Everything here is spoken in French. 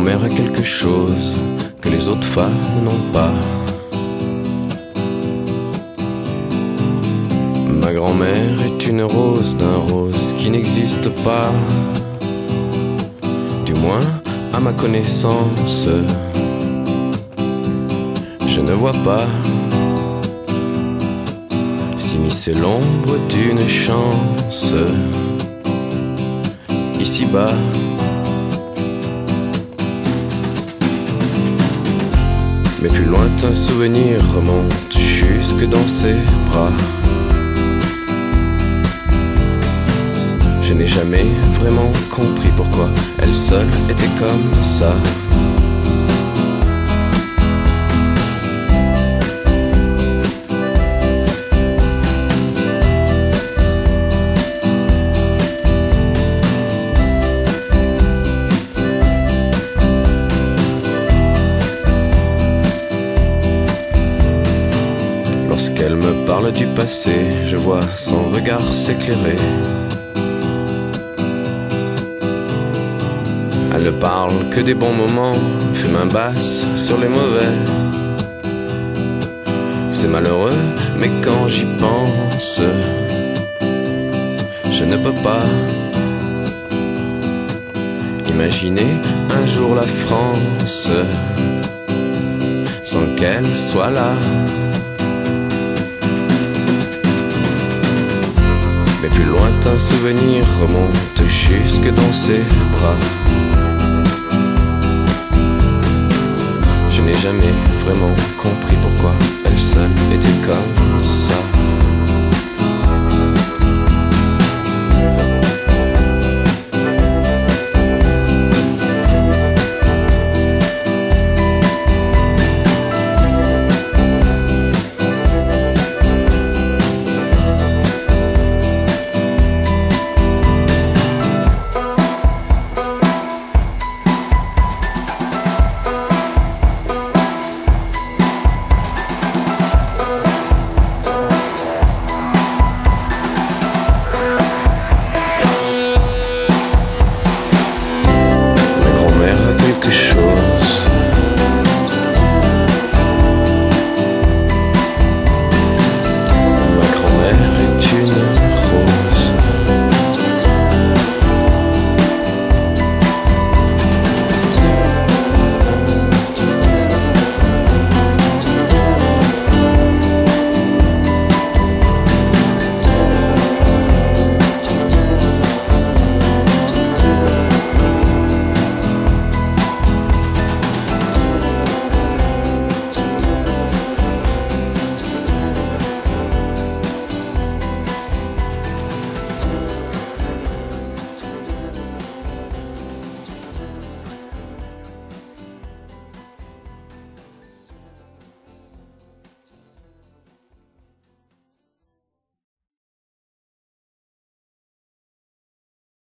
grand-mère a quelque chose que les autres femmes n'ont pas. Ma grand-mère est une rose d'un rose qui n'existe pas. Du moins, à ma connaissance, je ne vois pas s'immiscer l'ombre d'une chance ici-bas. Mes plus lointains souvenirs remontent jusque dans ses bras. Je n'ai jamais vraiment compris pourquoi elle seule était comme ça. Lorsqu'elle me parle du passé, je vois son regard s'éclairer. Elle ne parle que des bons moments, fait main basse sur les mauvais. C'est malheureux, mais quand j'y pense, je ne peux pas imaginer un jour la France sans qu'elle soit là. Mes plus lointains souvenirs remontent jusque dans ses bras. Je n'ai jamais vraiment compris pourquoi elle seule était comme ça.